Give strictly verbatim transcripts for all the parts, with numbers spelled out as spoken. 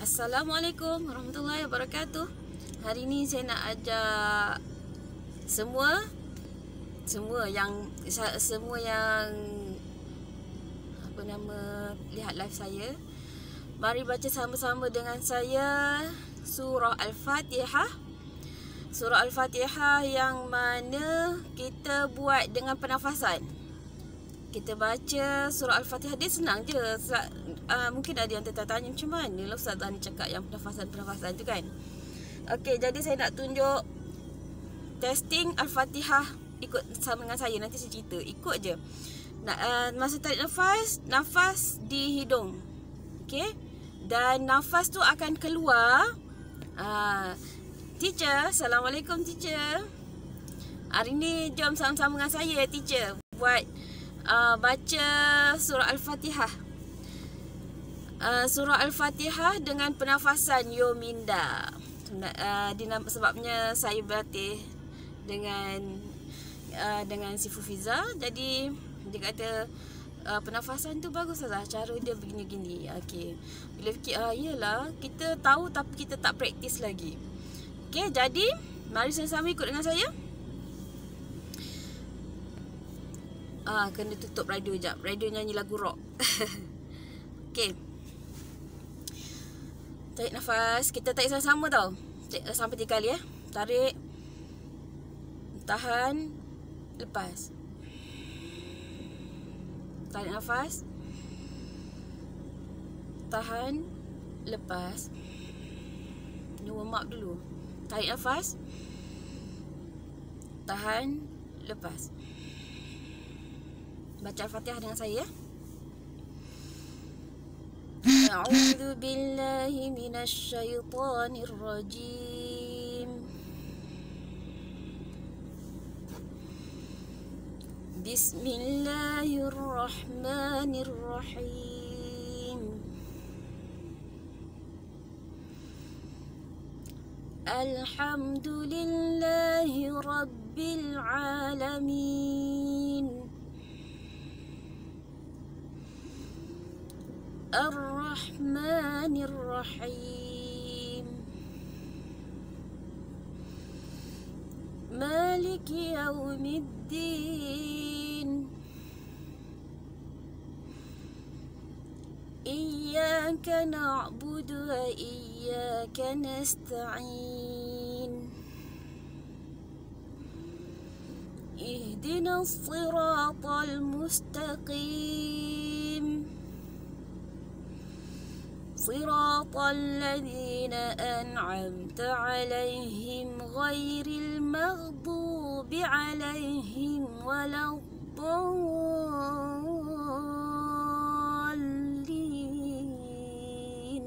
Assalamualaikum warahmatullahi wabarakatuh. Hari ni saya nak ajak semua semua yang semua yang apa nama lihat live saya, mari baca sama-sama dengan saya surah Al-Fatihah. Surah Al-Fatihah yang mana kita buat dengan pernafasan. Kita baca surah Al-Fatihah, dia senang je. Uh, mungkin ada yang tertanya macam mana lah Ustaz Zani cakap yang pernafasan-pernafasan tu kan. Okey, jadi saya nak tunjuk testing Al-Fatihah ikut sama dengan saya. Nanti saya cerita, ikut je. Nak, uh, masa tarik nafas, nafas di hidung. Okey. Dan nafas tu akan keluar. Uh, teacher, Assalamualaikum teacher. Hari ni jom sama-sama dengan saya teacher buat uh, baca surah Al-Fatihah. Uh, surah Al-Fatihah dengan pernafasan Yominda. Uh, sebabnya saya berlatih dengan uh, dengan si Fufiza. Jadi dia kata uh, pernafasan tu bagus lah, cara dia begini-gini. Okey. Bila fikir ah iyalah, kita tahu tapi kita tak praktis lagi. Okey, jadi mari sama-sama ikut dengan saya. Ah, kena tutup radio jap. Radio nyanyi lagu rock. Okey. Tarik nafas. Kita tarik sama-sama tau. Tarik sampai tiga kali eh. Tarik. Tahan. Lepas. Tarik nafas. Tahan. Lepas. Ni warm up dulu. Tarik nafas. Tahan. Lepas. Baca Al-Fatihah dengan saya ya. A'udzu billahi minasy syaithanir rajim. Bismillahirrahmanirrahim. Alhamdulillahi rabbil alamin. Ar-Rahmanir-Rahim. Maliki yaumiddin. Iyyaka na'budu wa iyyaka nasta'in. Ihdinas siratal mustaqim. صراط الذين أنعمت عليهم غير المغضوب عليهم ولا الضالين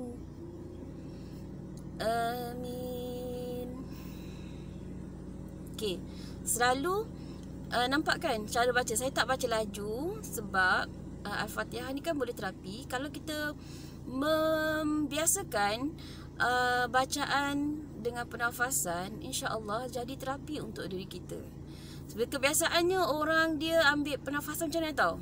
آمين. Okay, selalu uh, nampak kan cara baca. Saya tak baca laju sebab uh, Al-Fatihah ni kan boleh terapi. Kalau kita membiasakan uh, bacaan dengan pernafasan, insya-Allah jadi terapi untuk diri kita. Sebab kebiasaannya orang dia ambil pernafasan macam mana tau?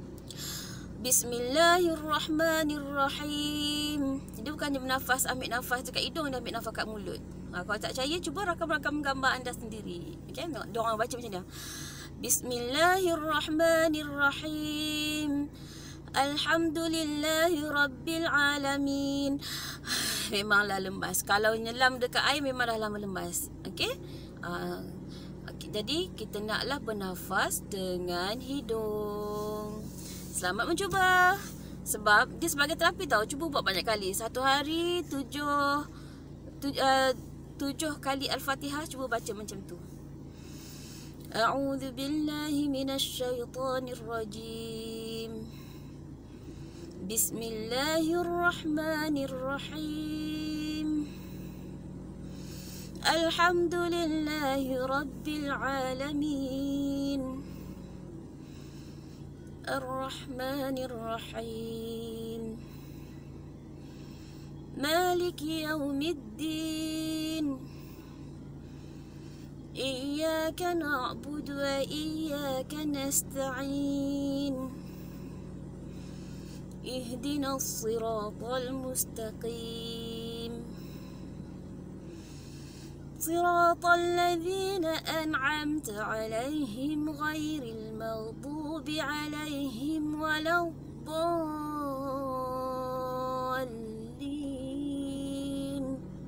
Bismillahirrahmanirrahim. Dia bukan dia bernafas, ambil nafas dekat hidung dan ambil nafas kat mulut. Ha, kalau tak percaya, cuba rakam-rakam gambar anda sendiri. Okay? Dia orang baca macam ni. Bismillahirrahmanirrahim. Alhamdulillahi rabbil alamin. Memanglah lemas. Kalau nyelam dekat air memanglah lama lemas. Okey? Uh, okay. Jadi kita naklah bernafas dengan hidung. Selamat mencuba. Sebab dia sebagai terapi tau. Cuba buat banyak kali. Satu hari tujuh tujuh, uh, tujuh kali Al-Fatihah. Cuba baca macam tu. A'udzu billahi minasy syaithanir rajim. Bismillahirrahmanirrahim. Alhamdulillahi rabbil alamin. Ar-Rahmanir-Rahim. Maliki yaumiddin. Iyyaka na'budu wa iyyaka nasta'in. Ihdinas siratal mustaqim. صراط الذين أنعمت عليهم غير المغضوب عليهم ولا الضالين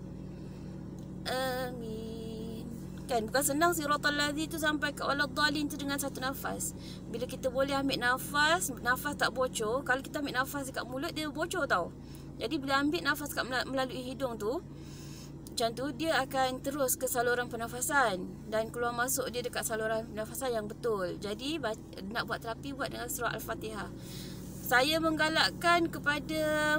آمين. Kan bukan senang siratal ladzi tu sampai ke waladhdallin tu dengan satu nafas. Bila kita boleh ambil nafas, nafas tak bocor. Kalau kita ambil nafas dekat mulut, dia bocor tau. Jadi bila ambil nafas kat melalui hidung tu, macam tu, dia akan terus ke saluran pernafasan dan keluar masuk dia dekat saluran pernafasan yang betul. Jadi nak buat terapi, buat dengan surah Al-Fatihah. Saya menggalakkan kepada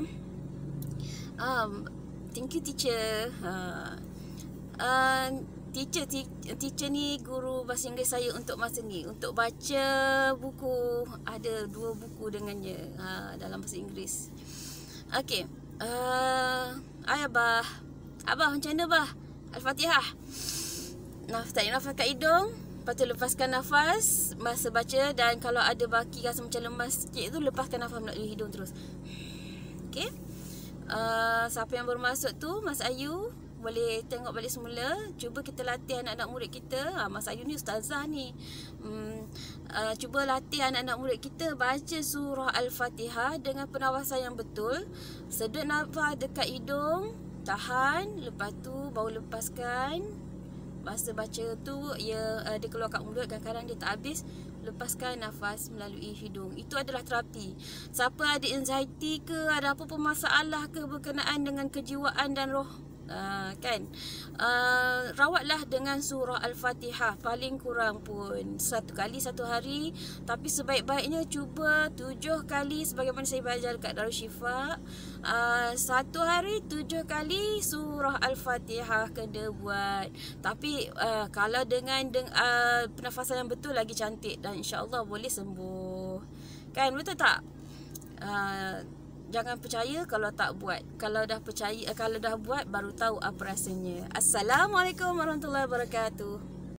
um, thank you teacher. Uh, uh, Teacher, teacher ni guru bahasa Inggeris saya untuk masa ni, untuk baca buku, ada dua buku dengannya ha, dalam bahasa Inggeris. Okey, uh, ay Abah, Abah macam mana Abah? Al-Fatihah. Nafas, tarik nafas kat hidung, lepas tu lepaskan nafas masa baca, dan kalau ada baki rasa macam lemas sikit tu, lepaskan nafas melalui hidung terus. Okey, uh, siapa yang baru masuk tu, Mas Ayu, boleh tengok balik semula. Cuba kita latih anak-anak murid kita. ha, Mas Ayu ni ustazah ni. hmm, uh, Cuba latih anak-anak murid kita baca surah Al-Fatihah dengan pernafasan yang betul. Sedut nafas dekat hidung, tahan, lepas tu baru lepaskan. Masa baca tu ya, uh, dia keluar kat mulut, kadang-kadang dia tak habis, lepaskan nafas melalui hidung. Itu adalah terapi. Siapa ada anxiety ke, ada apa pun masalah ke berkenaan dengan kejiwaan dan roh, Uh, kan uh, rawatlah dengan surah Al-Fatihah paling kurang pun satu kali satu hari, tapi sebaik-baiknya cuba tujuh kali sebagaimana saya belajar dekat Darul Syifa. uh, Satu hari tujuh kali surah Al-Fatihah kena buat. Tapi uh, kalau dengan, dengan uh, pernafasan yang betul lagi cantik, dan insya-Allah boleh sembuh. Kan, betul tak? Uh, Jangan percaya kalau tak buat. Kalau dah percaya, kalau dah buat baru tahu apa rasanya. Assalamualaikum warahmatullahi wabarakatuh.